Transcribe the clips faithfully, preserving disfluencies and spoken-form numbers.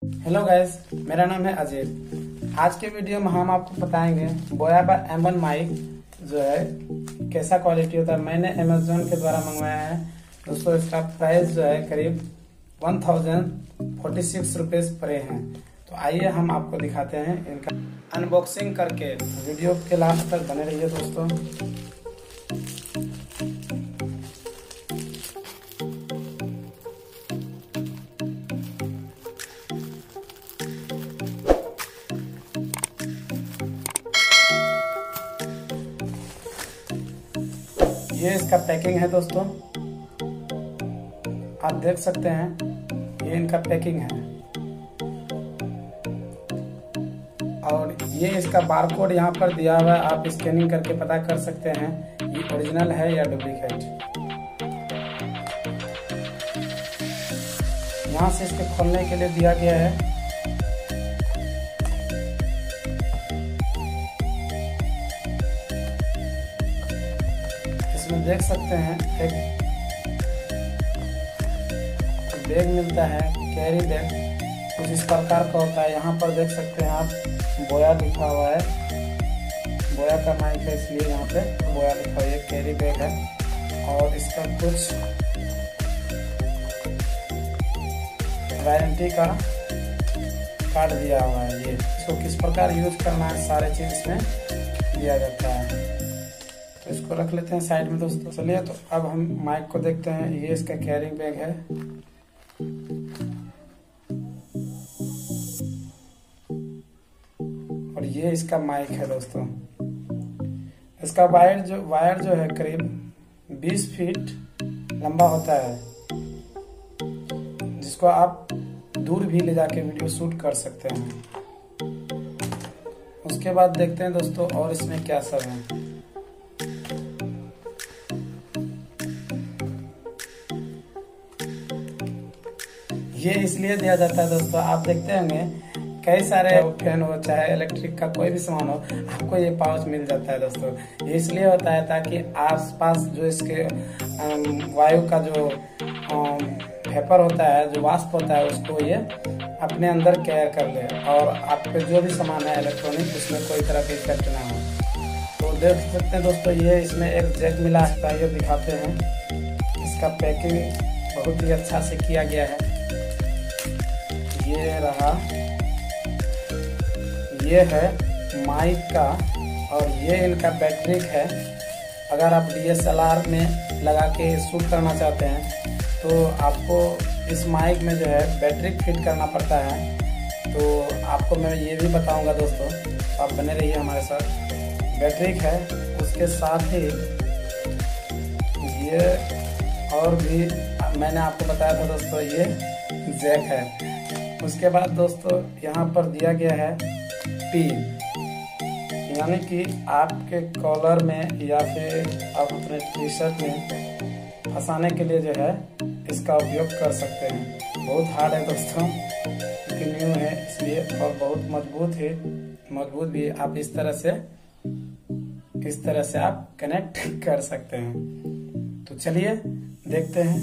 Hello guys, मेरा नाम है अजय। आज के वीडियो में हम आपको बताएंगे बोया का एम वन माइक जो है कैसा क्वालिटी होता है। मैंने अमेजोन के द्वारा मंगवाया है दोस्तों। इसका प्राइस जो है करीब one thousand forty six rupees पड़े हैं। तो आइए हम आपको दिखाते हैं इनका अनबॉक्सिंग करके। वीडियो के लास्ट तक बने रहिए दोस्तों। ये इसका पैकिंग है दोस्तों, आप देख सकते हैं। ये इनका पैकिंग है और ये इसका बारकोड यहाँ पर दिया हुआ है। आप स्कैनिंग करके पता कर सकते हैं ये ओरिजिनल है या डुप्लीकेट। यहाँ से इसके खोलने के लिए दिया गया है। इसमें देख सकते हैं एक बैग मिलता है, कैरी बैग कुछ इस प्रकार का होता है। यहाँ पर देख सकते हैं आप बोया लिखा हुआ है। बोया का माइक है इसलिए यहाँ पे बोया लिखा हुआ है। कैरी बैग है और इसका कुछ वारंटी का कार्ड दिया हुआ है। ये इसको किस प्रकार यूज करना है सारे चीज इसमें दिया जाता है। तो इसको रख लेते हैं साइड में दोस्तों। चलिए तो अब हम माइक को देखते हैं। ये इसका कैरिंग बैग है। और ये इसका माइक है दोस्तों। इसका वायर जो वायर जो है करीब बीस फीट लंबा होता है, जिसको आप दूर भी ले जाके वीडियो शूट कर सकते हैं। उसके बाद देखते हैं दोस्तों और इसमें क्या सब है। ये इसलिए दिया जाता है दोस्तों, आप देखते होंगे कई सारे फैन हो चाहे इलेक्ट्रिक का कोई भी सामान हो, आपको ये पाउच मिल जाता है दोस्तों। ये इसलिए होता है ताकि आसपास जो इसके वायु का जो वेपर होता है, जो वाष्प होता है, उसको ये अपने अंदर कैर कर ले और आपके जो भी सामान है इलेक्ट्रॉनिक उसमें कोई तरह की इफेक्ट ना हो। तो देख सकते हैं दोस्तों, ये इसमें एक जैक मिला है। ये दिखाते हैं। इसका पैकिंग बहुत ही अच्छा से किया गया है। ये रहा, ये है माइक का और ये इनका बैटरी है। अगर आप डी एस एल आर में लगा के शूट करना चाहते हैं तो आपको इस माइक में जो है बैटरी फिट करना पड़ता है। तो आपको मैं ये भी बताऊंगा दोस्तों, आप बने रहिए हमारे साथ। बैटरी है, उसके साथ ही ये और भी मैंने आपको बताया था दोस्तों, ये जैक है। उसके बाद दोस्तों यहाँ पर दिया गया है पिन, यानी कि आपके कॉलर में या फिर आप अपने टी शर्ट में फंसाने के लिए जो है इसका उपयोग कर सकते हैं। बहुत हार्ड है दोस्तों, क्योंकि न्यू है इसलिए, और बहुत मजबूत है। मजबूत भी आप इस तरह से इस तरह से आप कनेक्ट कर सकते हैं। तो चलिए देखते हैं।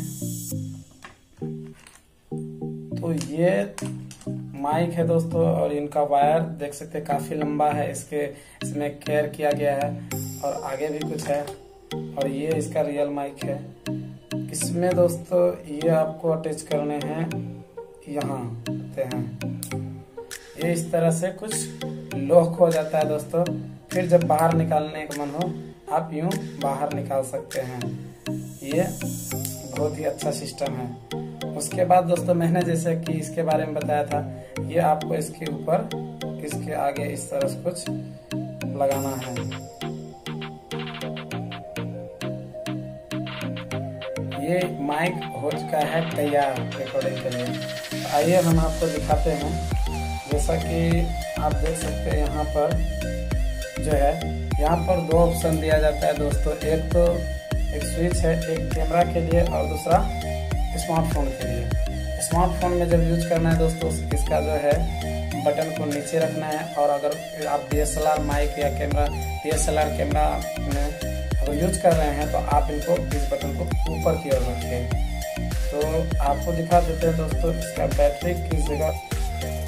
तो ये माइक है दोस्तों और इनका वायर देख सकते हैं काफी लंबा है। इसके इसमें केयर किया गया है और आगे भी कुछ है। और ये इसका रियल माइक है। इसमें दोस्तों ये आपको अटैच करने हैं, यहाँ होते हैं। ये इस तरह से कुछ लॉक हो जाता है दोस्तों। फिर जब बाहर निकालने का मन हो आप यूं बाहर निकाल सकते हैं। ये बहुत ही अच्छा सिस्टम है। उसके बाद दोस्तों मैंने जैसे कि इसके बारे में बताया था, ये आपको इसके ऊपर इसके आगे इस तरह से कुछ लगाना है। ये माइक हो चुका है तैयार रिकॉर्डिंग के लिए। तो आइए हम आपको दिखाते हैं। जैसा कि आप देख सकते हैं यहाँ पर जो है, यहाँ पर दो ऑप्शन दिया जाता है दोस्तों। एक तो एक स्विच है, एक कैमरा के लिए और दूसरा स्मार्टफोन के लिए। स्मार्टफोन में जब यूज करना है दोस्तों, इसका जो है बटन को नीचे रखना है। और अगर आप D S L R mic या camera D S L R camera में अगर यूज कर रहे हैं तो आप इनको इस बटन को ऊपर की ओर रखिए। तो आपको दिखा देते हैं दोस्तों इसका बैटरी किस जगह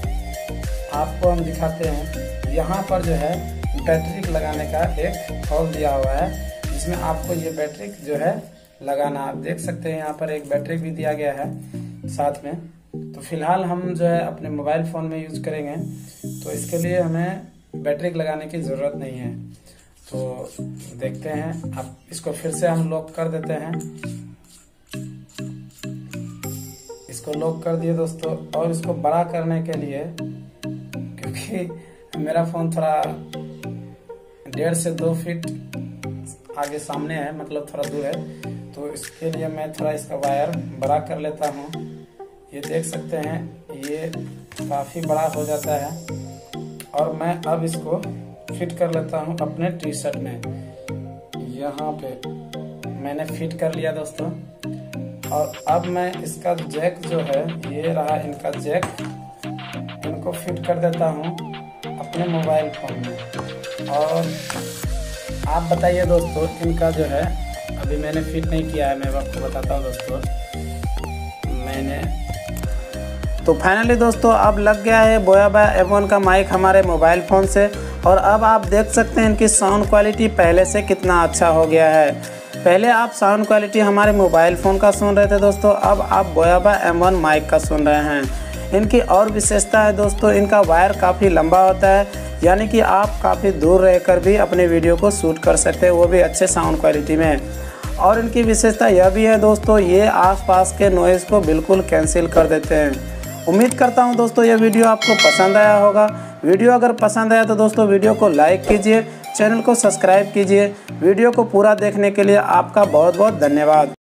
आपको हम दिखाते हैं। यहाँ पर जो है बैटरी लगाने का एक होल दिया हुआ है, जिसमें आपको ये बैटरी जो है लगाना। आप देख सकते हैं यहाँ पर एक बैटरी भी दिया गया है साथ में। तो फिलहाल हम जो है अपने मोबाइल फ़ोन में यूज करेंगे, तो इसके लिए हमें बैटरी लगाने की ज़रूरत नहीं है। तो देखते हैं, अब इसको फिर से हम लॉक कर देते हैं। इसको लॉक कर दिए दोस्तों। और इसको बड़ा करने के लिए, क्योंकि मेरा फ़ोन थोड़ा डेढ़ से दो फीट आगे सामने है, मतलब थोड़ा दूर है, तो इसके लिए मैं थोड़ा इसका वायर बड़ा कर लेता हूँ। ये देख सकते हैं ये काफ़ी बड़ा हो जाता है। और मैं अब इसको फिट कर लेता हूँ अपने टी शर्ट में। यहाँ पे मैंने फिट कर लिया दोस्तों। और अब मैं इसका जैक जो है, ये रहा इनका जैक, इनको फिट कर देता हूँ अपने मोबाइल फ़ोन में। और आप बताइए दोस्तों, इनका जो है अभी मैंने फिट नहीं किया है, मैं आपको बताता हूँ दोस्तों। मैंने तो फाइनली दोस्तों अब लग गया है बोयाबा एम वन का माइक हमारे मोबाइल फ़ोन से। और अब आप देख सकते हैं इनकी साउंड क्वालिटी पहले से कितना अच्छा हो गया है। पहले आप साउंड क्वालिटी हमारे मोबाइल फ़ोन का सुन रहे थे दोस्तों, अब आप बोयाबा एम वन माइक का सुन रहे हैं। इनकी और विशेषता है दोस्तों, इनका वायर काफ़ी लंबा होता है, यानी कि आप काफ़ी दूर रहकर भी अपने वीडियो को शूट कर सकते हैं, वो भी अच्छे साउंड क्वालिटी में। और इनकी विशेषता यह भी है दोस्तों, ये आसपास के नॉइज़ को बिल्कुल कैंसिल कर देते हैं। उम्मीद करता हूं दोस्तों ये वीडियो आपको पसंद आया होगा। वीडियो अगर पसंद आया तो दोस्तों वीडियो को लाइक कीजिए, चैनल को सब्सक्राइब कीजिए। वीडियो को पूरा देखने के लिए आपका बहुत बहुत धन्यवाद।